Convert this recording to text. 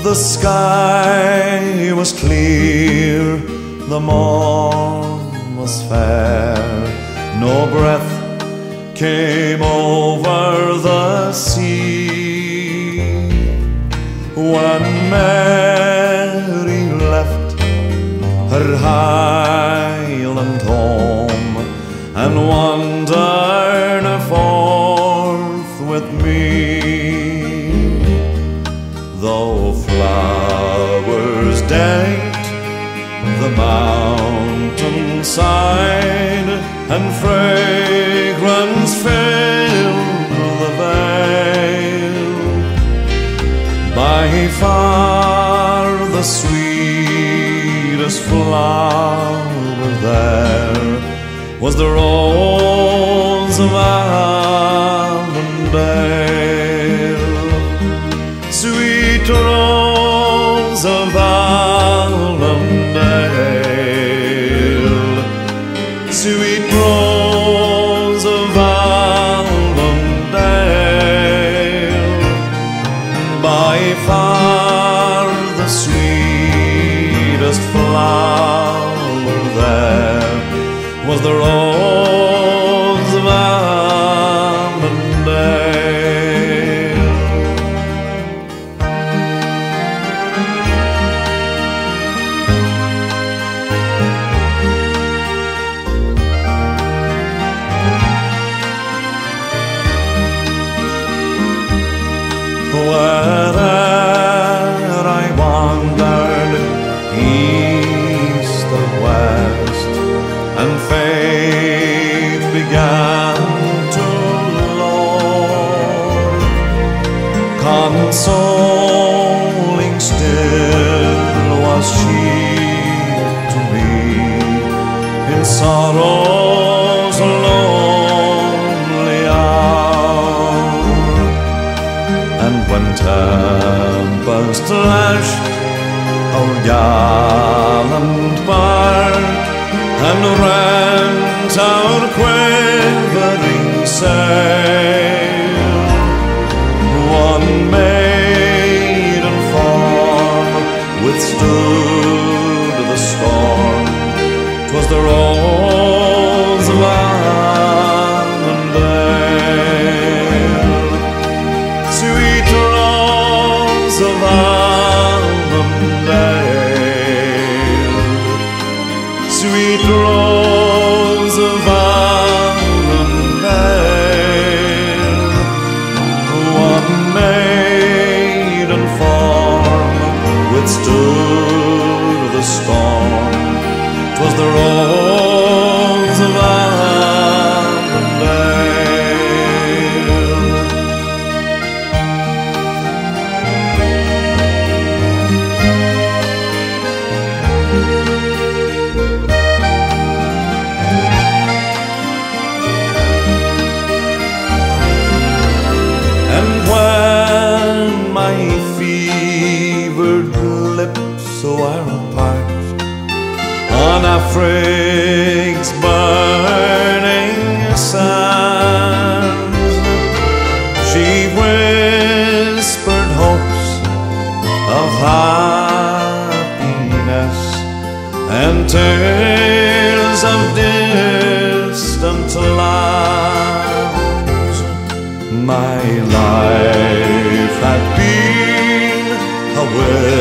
The sky was clear, the morn was fair, no breath came over the sea. When Mary left her Highland home and wandered forth with me, though flowers decked the mountainside and fragrance filled the vale, by far the sweetest flower there was the Rose of Allendale. Sweet Rose of Allendale, sweet Rose of Allendale, by far the sweetest flower there was the Rose of Allendale. Where'er I wandered, east or west, and faith began to lord, consoling still was she to me in sorrow's lonely hour. And when tempest lashed our gallant bark and rent our quivering sail, one maiden form withstood the storm. 'Twas the Rose of Allendale, sweet Rose of Allendale, sweet Rose of Allendale. What maiden form withstood the storm? 'Twas the Rose of Allendale. And when my fevered lips were apart on Afric's burning sands, she whispered hopes of happiness and tales of distant lands. My life had been a